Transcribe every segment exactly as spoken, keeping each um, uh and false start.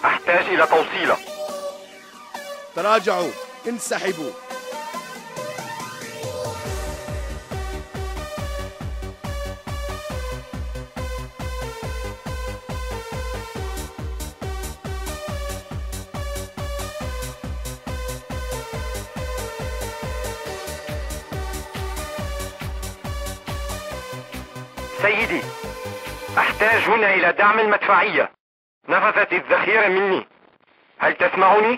أحتاج إلى توصيلة. تراجعوا، انسحبوا. سيدي، أحتاج هنا إلى دعم المدفعية. نفذت الذخيرة مني. هل تسمعني؟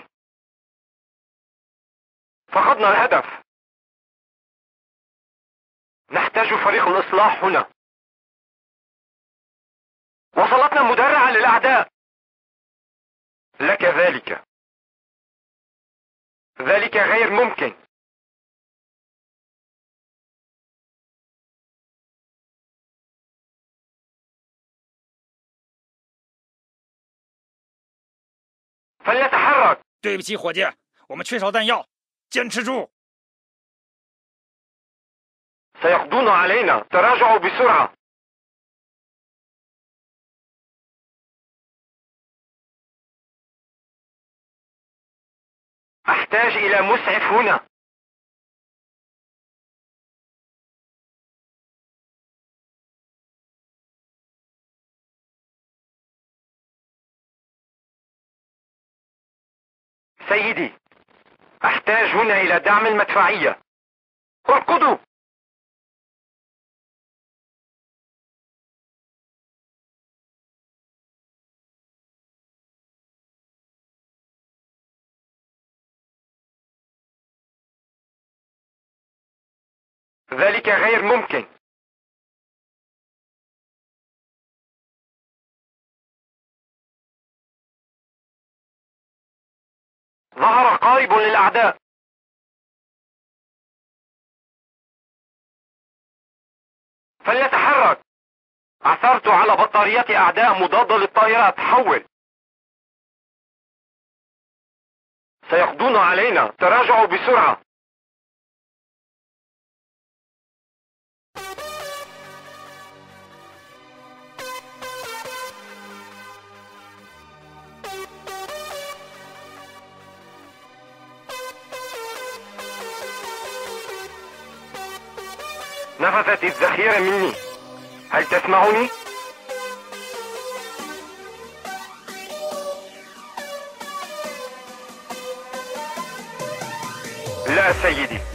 فقدنا الهدف. نحتاج فريق الإصلاح هنا. وصلتنا مدرعة للأعداء. لك ذلك. ذلك غير ممكن. فليتحرك. 对不起，伙计，我们缺少弹药，坚持住。 سيقضون علينا. تراجعوا بسرعة. أحتاج إلى مسعف هنا. سيدي، أحتاج هنا إلى دعم المدفعية. اركضوا. ذلك غير ممكن. ظهر قارب للأعداء. فليتحرك. عثرت على بطاريات أعداء مضادة للطائرات. حول. سيقضون علينا. تراجعوا بسرعة. نفذت الذخيرة مني. هل تسمعني؟ لا سيدي.